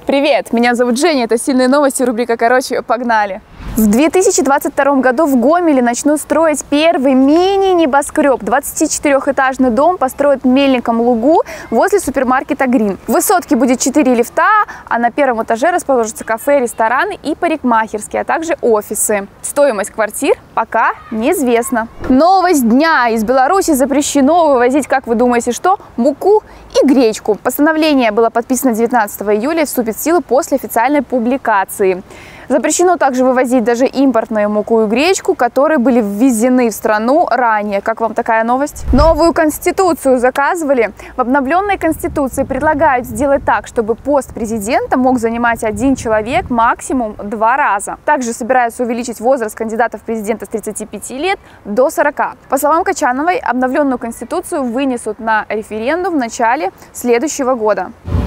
Привет, меня зовут Женя, это «Сильные новости», рубрика «Короче, погнали». В 2022 году в Гомеле начнут строить первый мини-небоскреб. 24-этажный дом построят в Мельником лугу возле супермаркета «Грин». В высотке будет 4 лифта, а на первом этаже расположатся кафе, рестораны и парикмахерские, а также офисы. Стоимость квартир пока неизвестна. Новость дня. Из Беларуси запрещено вывозить, как вы думаете, что? Муку и гречку. Постановление было подписано 19 июля и вступит в силу после официальной публикации. Запрещено также вывозить даже импортную муку и гречку, которые были ввезены в страну ранее. Как вам такая новость? Новую конституцию заказывали. В обновленной конституции предлагают сделать так, чтобы пост президента мог занимать один человек максимум 2 раза. Также собираются увеличить возраст кандидатов в президента с 35 лет до 40. По словам Качановой, обновленную конституцию вынесут на референдум в начале следующего года.